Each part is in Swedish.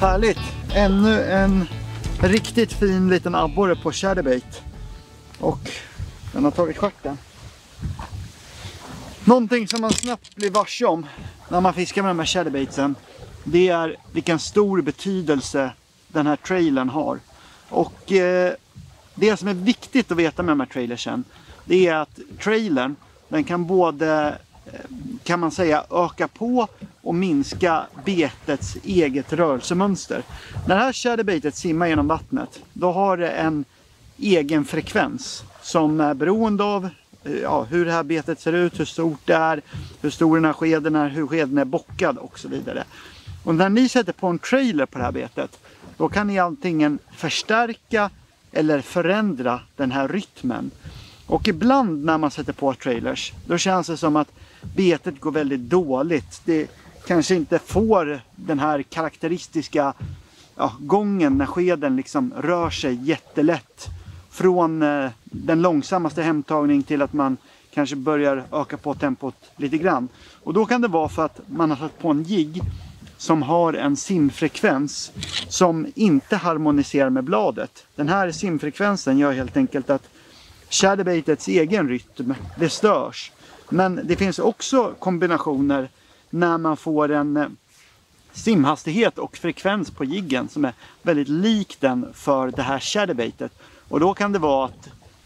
Härligt! Ännu en riktigt fin liten abborre på chatterbait. Och den har tagit stjärten. Någonting som man snabbt blir varse om när man fiskar med de här chatterbaitsen, det är vilken stor betydelse den här trailern har. Och det som är viktigt att veta med de här trailersen, det är att trailern, den kan både, kan man säga, öka på och minska betets eget rörelsemönster. När det här chatterbaitet simmar genom vattnet, då har det en egen frekvens som är beroende av hur det här betet ser ut, hur stort det är, hur stor den här skeden är, hur skeden är bockad och så vidare. Och när ni sätter på en trailer på det här betet, då kan ni antingen förstärka eller förändra den här rytmen. Och ibland när man sätter på trailers, då känns det som att betet går väldigt dåligt. Det kanske inte får den här karaktäristiska gången när skeden liksom rör sig jättelätt. Från den långsammaste hemtagning till att man kanske börjar öka på tempot lite grann. Och då kan det vara för att man har satt på en jigg som har en simfrekvens som inte harmoniserar med bladet. Den här simfrekvensen gör helt enkelt att chatterbaitets egen rytm, det störs. Men det finns också kombinationer när man får en simhastighet och frekvens på jiggen som är väldigt lik den för det här chatterbaitet. Och då kan det vara att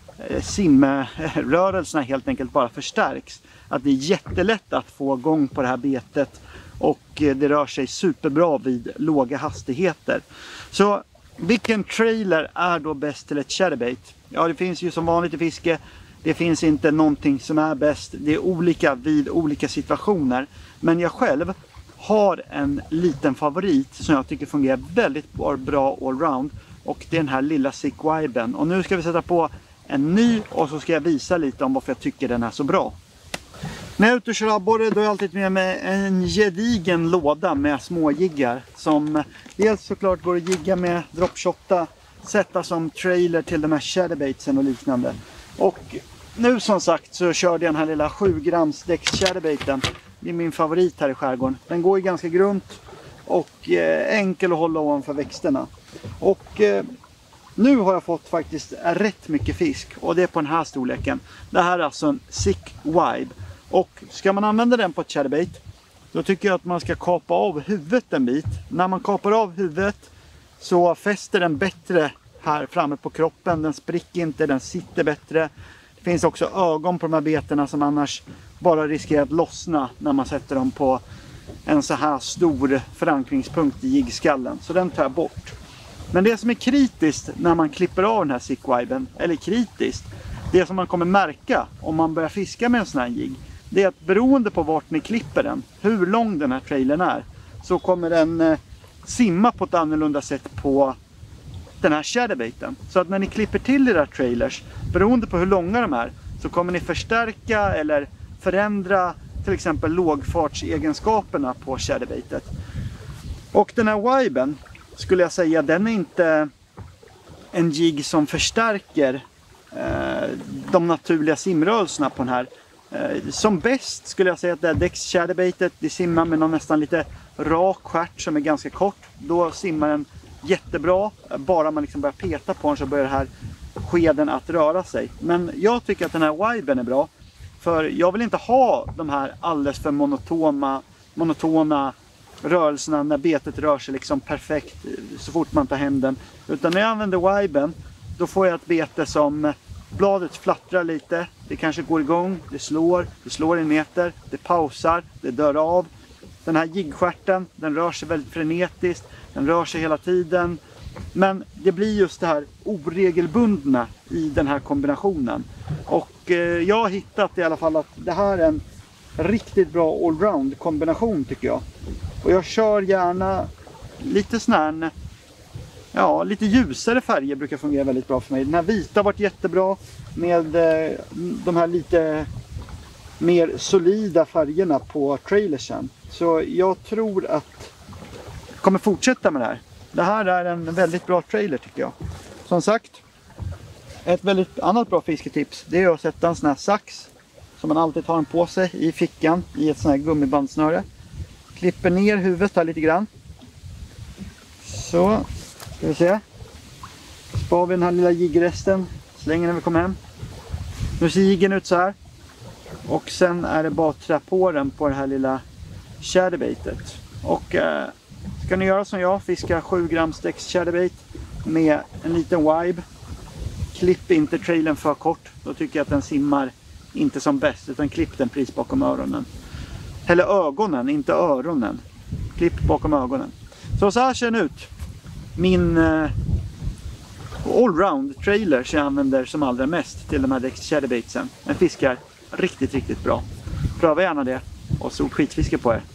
simrörelserna helt enkelt bara förstärks. Att det är jättelätt att få igång på det här betet och det rör sig superbra vid låga hastigheter. Så vilken trailer är då bäst till ett chatterbait? Ja, det finns ju som vanligt i fiske. Det finns inte någonting som är bäst. Det är olika vid olika situationer. Men jag själv har en liten favorit som jag tycker fungerar väldigt bra allround. Och det är den här lilla Sick Viben. Och nu ska vi sätta på en ny och så ska jag visa lite om varför jag tycker den är så bra. När jag är ute och kör abborre, då är jag alltid med mig en gedigen låda med små jiggar. Som dels såklart går att jigga med, dropshotta, sätta som trailer till de här chatterbaitsen och liknande. Och nu som sagt så körde jag den här lilla 7 grams däcks chatterbaiten. Det är min favorit här i skärgården. Den går ju ganska grunt och enkel att hålla ovanför växterna. Och nu har jag fått faktiskt rätt mycket fisk och det är på den här storleken. Det här är alltså en Sick Vibe. Och ska man använda den på ett chatterbait, då tycker jag att man ska kapa av huvudet en bit. När man kapar av huvudet så fäster den bättre här framme på kroppen. Den spricker inte, den sitter bättre. Det finns också ögon på de här beterna som annars bara riskerar att lossna när man sätter dem på en så här stor förankringspunkt i jiggskallen. Så den tar jag bort. Men det som är kritiskt när man klipper av den här Sick Viben, eller kritiskt, det som man kommer märka om man börjar fiska med en sån här jigg, det är att beroende på vart ni klipper den, hur lång den här trailern är, så kommer den simma på ett annorlunda sätt på den här chatterbaiten. Så att när ni klipper till era trailers, beroende på hur långa de är, så kommer ni förstärka eller förändra till exempel lågfartsegenskaperna på chatterbaitet. Och den här Viben skulle jag säga, den är inte en jigg som förstärker de naturliga simrörelserna på den här. Som bäst skulle jag säga att det är däcks chatterbaitet. Det simmar med någon nästan lite rak stjärt som är ganska kort. Då simmar den jättebra. Bara man liksom börjar peta på den så börjar det här skeden att röra sig. Men jag tycker att den här Viben är bra. För jag vill inte ha de här alldeles för monotona rörelserna när betet rör sig liksom perfekt så fort man tar hem den. Utan när jag använder Viben, då får jag ett bete som bladet flattrar lite, det kanske går igång, det slår en meter, det pausar, det dör av. Den här jiggstjärten, den rör sig väldigt frenetiskt, den rör sig hela tiden. Men det blir just det här oregelbundna i den här kombinationen. Och jag har hittat i alla fall att det här är en riktigt bra allround kombination tycker jag. Och jag kör gärna lite sån här, lite ljusare färger brukar fungera väldigt bra för mig. Den här vita har varit jättebra med de här lite mer solida färgerna på trailersen. Så jag tror att jag kommer fortsätta med det här. Det här är en väldigt bra trailer tycker jag. Som sagt, ett väldigt annat bra fisketips, det är att sätta en sån här sax som man alltid har en på sig i fickan i ett sån här gummibandsnöre. Klipper ner huvudet här lite grann. Så, ska vi se. Spar vi den här lilla jigresten. Slänger när vi kommer hem. Nu ser jiggen ut så här. Och sen är det bara att trä på den på det här lilla chatterbaitet. Och ska ni göra som jag, fiska 7 gram Stex chatterbait med en liten vibe. Klipp inte trailen för kort. Då tycker jag att den simmar inte som bäst, utan klipp den precis bakom öronen. Eller ögonen, inte öronen. Klipp bakom ögonen. Så här ser den ut. Min allround trailer som jag använder som allra mest till de här Stex chatterbaitsen. Den fiskar riktigt, riktigt bra. Pröva gärna det och stort skitfiske på er.